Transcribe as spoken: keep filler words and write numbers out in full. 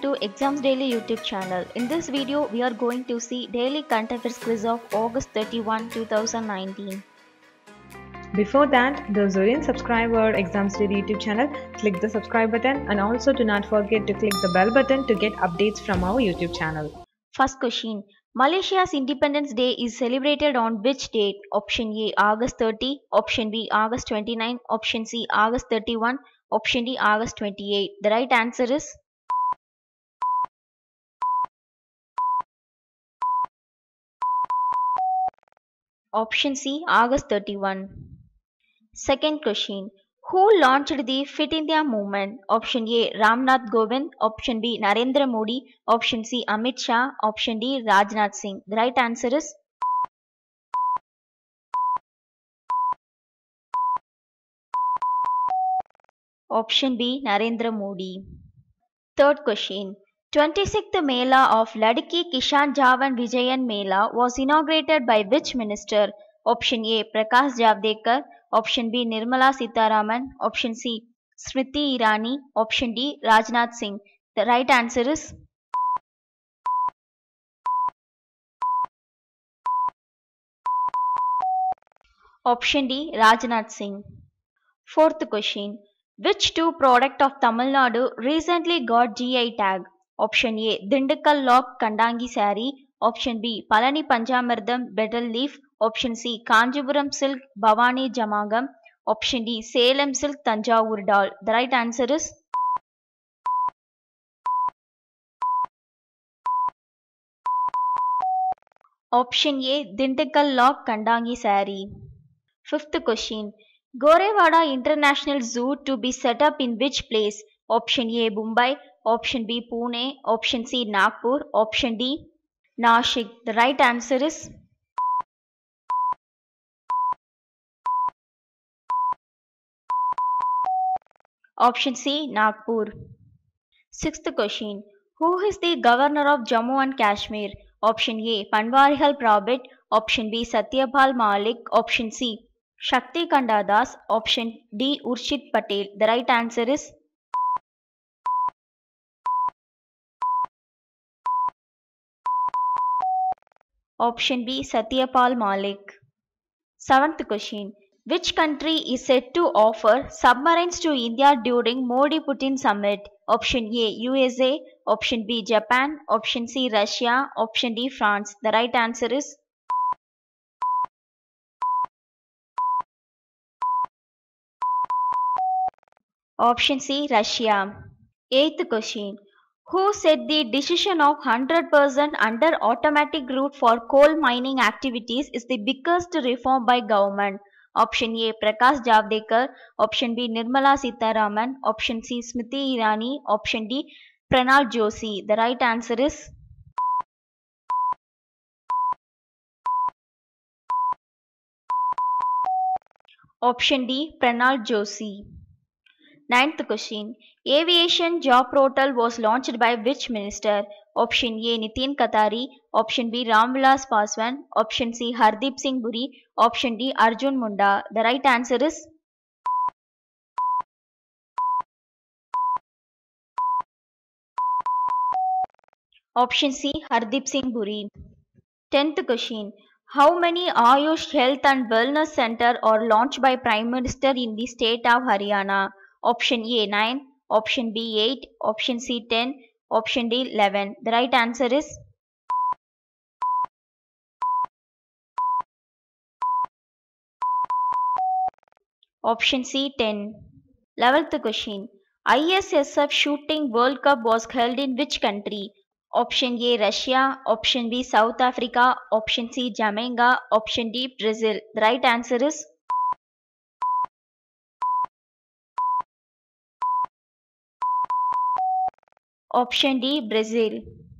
to Exams Daily YouTube channel. In this video, we are going to see daily current affairs quiz of August thirty-first, two thousand nineteen. Before that, those who didn't subscribe our Exams Daily YouTube channel, click the subscribe button and also do not forget to click the bell button to get updates from our YouTube channel. First question. Malaysia's Independence Day is celebrated on which date? Option A August thirtieth, Option B August twenty-ninth, Option C August thirty-first, Option D August twenty-eighth. The right answer is Option C August thirty-first. Second question. Who launched the Fit India movement? Option A Ramnath Govind, Option B Narendra Modi, Option C Amit Shah, Option D Rajnath Singh. The right answer is Option B Narendra Modi. Third question. twenty-sixth Mela of Ladki Kishan Javan Vijayan Mela was inaugurated by which minister? Option A Prakash Javadekar, Option B Nirmala Sitharaman, Option C Smriti Irani, Option D Rajnath Singh. The right answer is Option D Rajnath Singh. Fourth question. Which two product of Tamil Nadu recently got G I tag? Option A Dindikkal Lock Kandangi Sari, Option B Palani Panjamardam Betel Leaf, Option C Kanjipuram Silk Bhavani Jamagam, Option D Salem Silk Tanjavur Dal. The right answer is Option A Dindikkal Lock Kandangi Sari. Fifth question. Gorewada International Zoo to be set up in which place? Option A Mumbai, Option B Pune, Option C Nagpur, Option D Nashik. The right answer is Option C Nagpur. Sixth question. Who is the governor of Jammu and Kashmir? Option A Panwarihal Prabhat, Option B Satyapal Malik, Option C Shakti Kanda Das, Option D Urshit Patel. The right answer is Option B Satyapal Malik. Seventh question. Which country is said to offer submarines to India during Modi-Putin summit? Option A U S A, Option B Japan, Option C Russia, Option D France. The right answer is Option C Russia. Eighth question. Who said the decision of one hundred percent under automatic route for coal mining activities is the biggest reform by government? Option A Prakash Javadekar, Option B Nirmala Sitharaman, Option C Smriti Irani, Option D Pranal Joshi. The right answer is Option D Pranal Joshi. Ninth question. Aviation job portal was launched by which minister? Option A Nitin Katari, Option B Ramvilas Paswan, Option C Hardeep Singh Puri, Option D Arjun Munda. The right answer is Option C Hardeep Singh Puri. Tenth question. How many Ayush Health and Wellness Center are launched by Prime Minister in the state of Haryana? Option A nine, Option B eight, Option C ten, Option D eleven. The right answer is Option C ten. eleventh question. I S S F Shooting World Cup was held in which country? Option A Russia, Option B South Africa, Option C Jamaica, Option D Brazil. The right answer is Option D Brazil.